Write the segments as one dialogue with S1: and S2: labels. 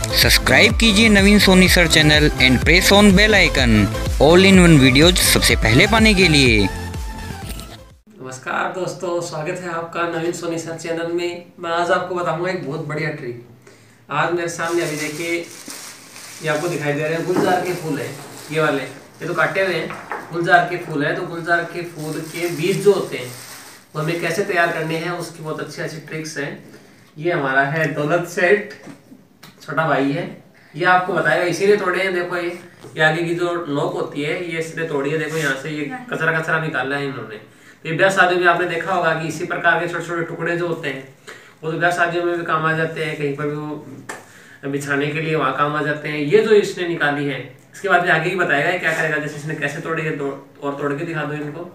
S1: Subscribe कीजिए Naveen Soni sir channel and press on bell icon all in one videos सबसे पहले पाने के लिए।
S2: नमस्कार दोस्तों, स्वागत है आपका नवीन सोनी सर चैनल में। मैं आज आपको बताऊंगा एक बहुत बढ़िया ट्रिक। आज मेरे सामने अभी देखिए, ये आपको दिखाई दे रहे हैं गुलजार के फूल है। ये वाले ये तो काटे हुए हैं, गुलजार के फूल है। तो गुलजार के फूल के बीज जो होते हैं वो हमें कैसे तैयार करने हैं, उसकी बहुत अच्छी अच्छी ट्रिक्स हैं। ये हमारा है दौलत सेठ, छोटा भाई है। ये आपको बताएगा, इसीलिए तोड़े हैं। देखो ये आगे की जो नोक होती है ये इसलिए तोड़ी है। देखो यहाँ से ये कचरा कचरा निकाला है इन्होंने। तो ये ब्याह शादी में आपने देखा होगा कि इसी प्रकार के छोटे छोटे टुकड़े जो होते हैं वो तो ब्याह शादियों में भी काम आ जाते हैं, कहीं पर भी वो बिछाने के लिए वहाँ काम आ जाते हैं। ये जो इसने निकाली है, इसके बाद में आगे ही बताएगा क्या करेगा। जैसे इसने कैसे तोड़ी है और तोड़ के दिखा दो इनको।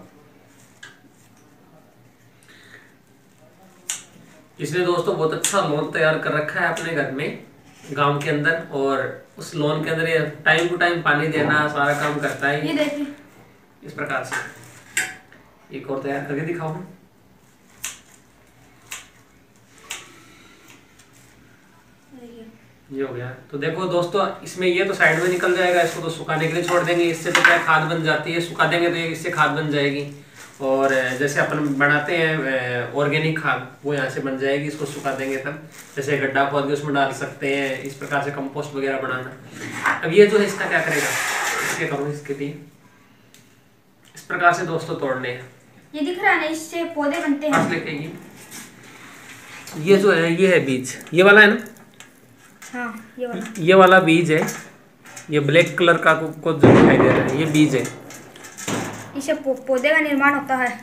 S2: इसने दोस्तों बहुत अच्छा लोन तैयार कर रखा है अपने घर में, गांव के अंदर। और उस लोन के अंदर ये टाइम टू टाइम पानी देना सारा काम करता है। ये देखिए इस प्रकार से। एक और तैयार करके दिखाओ। ये हो गया। तो देखो दोस्तों, इसमें ये तो साइड में निकल जाएगा, इसको तो सुखाने के लिए छोड़ देंगे। इससे तो क्या खाद बन जाती है, सुखा देंगे तो इससे खाद बन जाएगी। और जैसे अपन बनाते हैं ऑर्गेनिक खाद, वो यहाँ से बन जाएगी। इसको सुखा देंगे तब, जैसे गड्ढा खोद के उसमें डाल सकते हैं। इस प्रकार से कंपोस्ट वगैरह बनाना। अब ये जो है इसका क्या करेगा, इसके करो इसके लिए इस प्रकार से दोस्तों तोड़ने हैं।
S3: ये दिख रहा है ना, इससे पौधे बनते हैं।
S2: लेके ये जो है ये है बीज, ये वाला है ना।
S3: हाँ,
S2: ये वाला बीज है। ये ब्लैक कलर का को जो दिखाई दे रहा है ये बीज है।
S3: इससे पौधे का निर्माण होता है।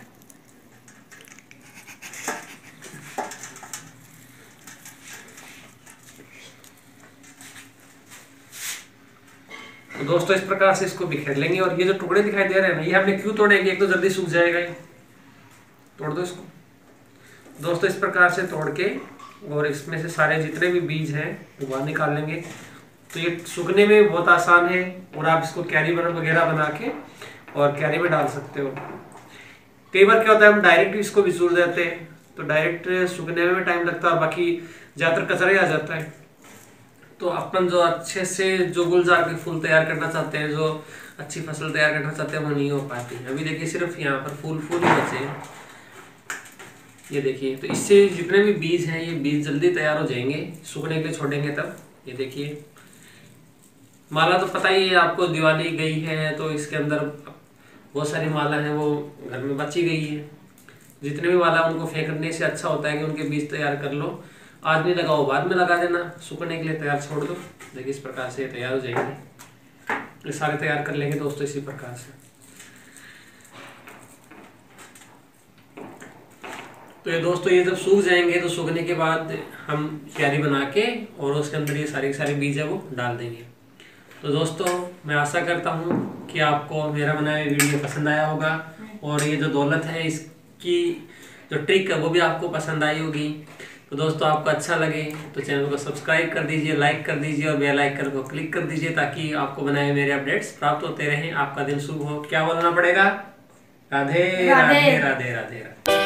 S2: तो दोस्तों इस प्रकार से इसको बिखेर लेंगे। और ये जो टुकड़े दिखाई दे रहे हैं ना, ये हमने क्यों तोड़ेंगे, एक तो जल्दी सूख जाएगा। ये तोड़ दो इसको दोस्तों। इस प्रकार से तोड़ के और इसमें से सारे जितने भी बीज हैं वो बाहर निकाल लेंगे। तो ये सूखने में बहुत आसान है। और आप इसको कैरी वगैरह बना के और कैरी में डाल सकते हो। कई बार क्या होता है, हम डायरेक्ट इसको भिगो देते हैं तो डायरेक्ट सूखने में टाइम लगता है और बाकी ज्यादातर कचरा ही आ जाता है। तो अपन जो अच्छे से जो गुलजार के फूल तैयार करना चाहते हैं, जो अच्छी फसल तैयार करना चाहते हैं, वो नहीं हो पाती। अभी देखिए सिर्फ यहाँ पर फूल ही बचे हैं। ये देखिए, तो इससे जितने भी बीज हैं ये बीज जल्दी तैयार हो जाएंगे, सूखने के लिए छोड़ेंगे तब। ये देखिए माला तो पता ही है आपको, दिवाली गई है तो इसके अंदर बहुत सारी माला है वो घर में बची गई है। जितने भी माला उनको फेंकने से अच्छा होता है कि उनके बीज तैयार कर लो। आज नहीं लगाओ, बाद में लगा देना, सूखने के लिए तैयार छोड़ दो। देखिए इस प्रकार से तैयार हो जाएंगे। ये सारे तैयार कर लेंगे दोस्तों इसी प्रकार से। तो ये दोस्तों ये जब सूख जाएंगे तो सूखने के बाद हम क्यारी बना के और उसके अंदर ये सारे बीज है वो डाल देंगे। तो दोस्तों मैं आशा करता हूँ कि आपको मेरा बनाया वीडियो पसंद आया होगा। और ये जो दौलत है इसकी जो ट्रिक है वो भी आपको पसंद आई होगी। तो दोस्तों आपको अच्छा लगे तो चैनल को सब्सक्राइब कर दीजिए, लाइक कर दीजिए और बेल आइकन को क्लिक कर दीजिए, ताकि आपको बनाए मेरे अपडेट्स प्राप्त होते रहें। आपका दिन शुभ हो। क्या बोलना पड़ेगा? राधे राधे राधे राधे राधे।